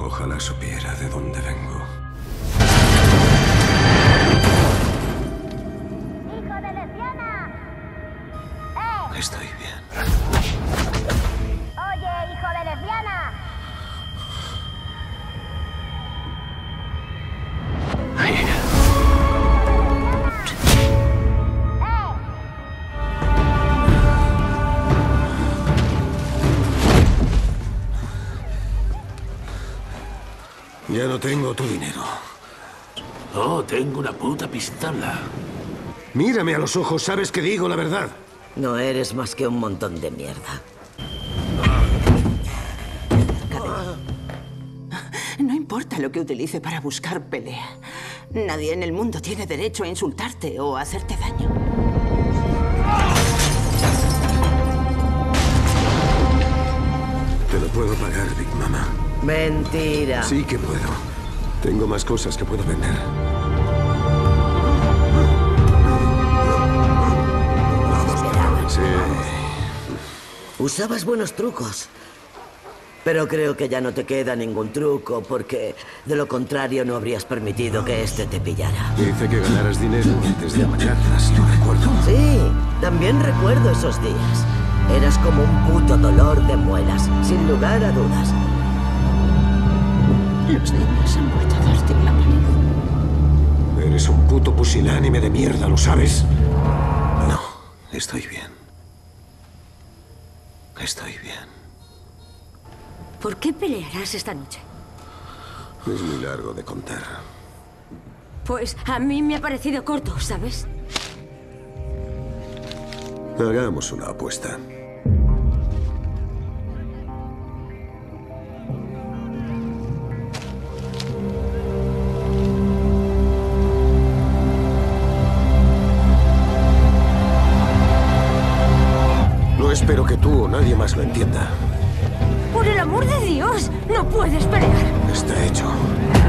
Ojalá supiera de dónde vengo. ¡Hijo de lesbiana! Estoy bien. Oye, hijo de lesbiana. Ya no tengo tu dinero. Oh, tengo una puta pistola. Mírame a los ojos, sabes que digo la verdad. No eres más que un montón de mierda. No importa lo que utilice para buscar pelea. Nadie en el mundo tiene derecho a insultarte o a hacerte daño. Te lo puedo pagar, Big Mama. Mentira. Sí que puedo. Tengo más cosas que puedo vender. Sí. Usabas buenos trucos. Pero creo que ya no te queda ningún truco, porque de lo contrario no habrías permitido que este te pillara. Hice que ganaras dinero antes de amañarlas, lo recuerdo. Sí, también recuerdo esos días. Eras como un puto dolor de muelas, sin lugar a dudas. Los niños han vuelto a darte la mano. Eres un puto pusilánime de mierda, ¿lo sabes? No, estoy bien. Estoy bien. ¿Por qué pelearás esta noche? Es muy largo de contar. Pues a mí me ha parecido corto, ¿sabes? Hagamos una apuesta. No espero que tú o nadie más lo entienda. ¡Por el amor de Dios! ¡No puedes pelear! Está hecho.